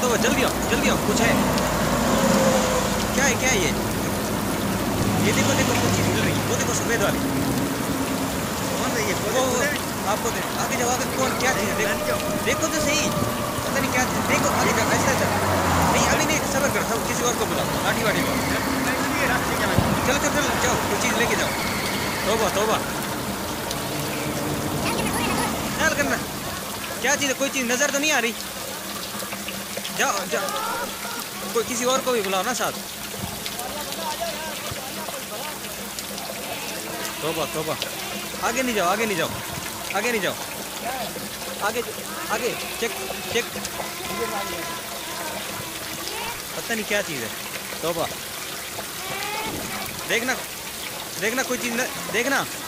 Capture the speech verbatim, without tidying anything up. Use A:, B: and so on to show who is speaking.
A: तोबा, जल्दी आओ जल्दी आओ, कुछ है। क्या है क्या है ये? ये देखो देखो कुछ चीज मिल रही है, वो देखो सफेद वाली।
B: कौन है ये?
A: वो आपको दे, आगे जाओ, आगे कौन क्या चीज है? देखो देखो तो सही, पता नहीं क्या चीज। देखो आगे जाओ, ऐसा ऐसा नहीं, अभी नहीं, सबर करो, सब किसी और को बुलाओ, लाठी वाठी लो। चलो चलो चलो जाओ, कोई चीज लेके जाओ। तोबा तोबा, ख्याल करना क्या चीज है, कोई चीज नजर तो नहीं आ रही। जाओ जाओ, कोई किसी और को भी बुलाओ ना साथ। तोबा तोबा, आगे नहीं जाओ, आगे नहीं जाओ, आगे नहीं जाओ, आगे आगे चेक चेक, पता नहीं क्या चीज़ है। तोबा, देखना देखना कोई चीज़ न, देखना।